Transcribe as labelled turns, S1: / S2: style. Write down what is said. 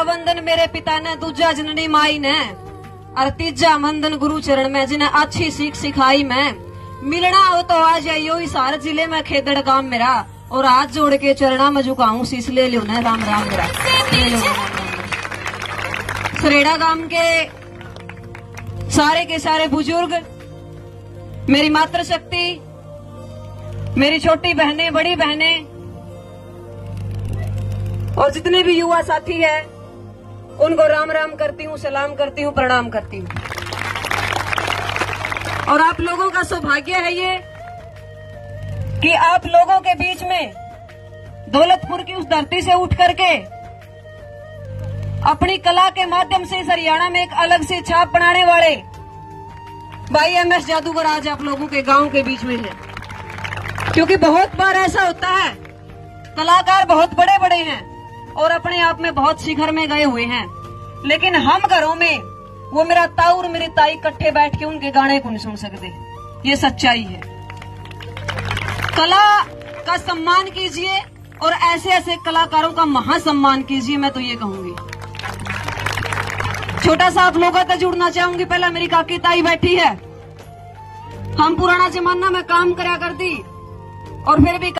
S1: वंदन मेरे पिता ने, दूजा जननी माई ने, और तीजा मंदन गुरु चरण में जिन्हें अच्छी सीख सिखाई मैं। मिलना हो तो आ जाइयो इस हार जिले में खेदड़ गांव मेरा, और हाथ जोड़ के चरणा में झुकाऊं शीश ले लो ना राम राम मेरा। सरेड़ा गांव के सारे बुजुर्ग, मेरी मातृशक्ति, मेरी छोटी बहनें, बड़ी बहनें और जितने भी युवा साथी हैं, उनको राम राम करती हूँ, सलाम करती हूँ, प्रणाम करती हूँ। और आप लोगों का सौभाग्य है ये कि आप लोगों के बीच में दौलतपुर की उस धरती से उठ करके अपनी कला के माध्यम से इस हरियाणा में एक अलग सी छाप बनाने वाले भाई MS जादूगर आज आप लोगों के गांव के बीच में है। क्योंकि बहुत बार ऐसा होता है, कलाकार बहुत बड़े बड़े हैं और अपने आप में बहुत शिखर में गए हुए हैं, लेकिन हम घरों में वो मेरा ताऊ और मेरी ताई इकट्ठे बैठ के उनके गाने को नहीं सुन सकते। ये सच्चाई है। कला का सम्मान कीजिए और ऐसे ऐसे कलाकारों का महासम्मान कीजिए, मैं तो ये कहूंगी। छोटा सा आप लोगों से जुड़ना चाहूंगी। पहला मेरी काकी ताई बैठी है, हम पुराना जमाना में काम करा करती और फिर भी